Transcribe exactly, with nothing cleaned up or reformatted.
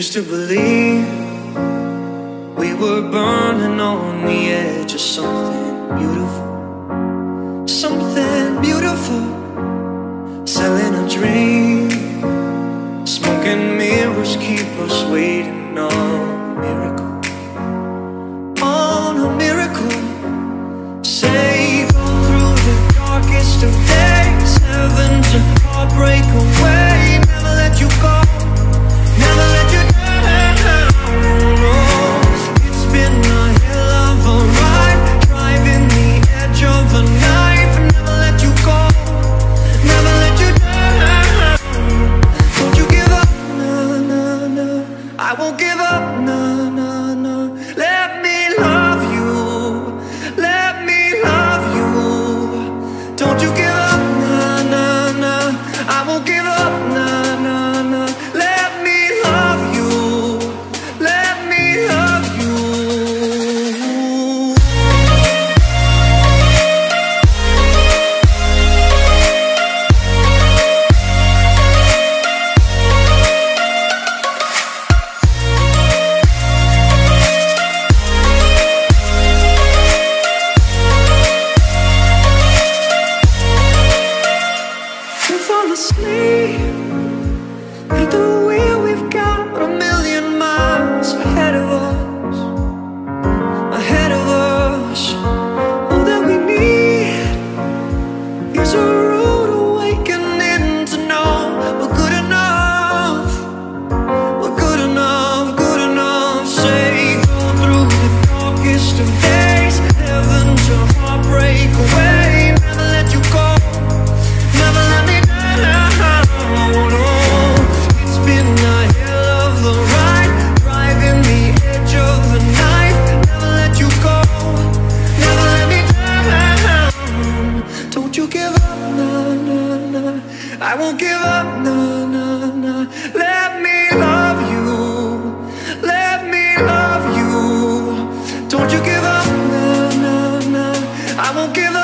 used to believe we were burning on the edge of something beautiful, something beautiful, selling a dream. Smoking mirrors keep us waiting on a miracle, on a miracle. Say go through the darkest of days, heaven to heartbreak away. Never let you go, never let you down. Oh, it's been a hell of a ride, driving the edge of a knife. Never let you go, never let you down. Don't you give up, nah, nah, nah. I won't give up, nah, nah, nah. Let me love you, let me love you. Don't you give up, nah, nah, nah. I won't give up, nah, nah, nah. Let me love you, let me love you. To fall asleep at the wheel, we've got a million miles ahead of us, ahead of us. All that we need is a rude awakening to know we're good enough, we're good enough, good enough. Say go through the darkest of days, heaven to heartbreak away. Never let you go, never let me down. Oh, it's been a hell of a ride, driving the edge of the knife. Never let you go, never let me down. Don't you give up, nah, nah, nah. I won't give up, nah, nah, nah. Let me love you, let me love you. Don't you give up, nah, nah, nah. I won't give up.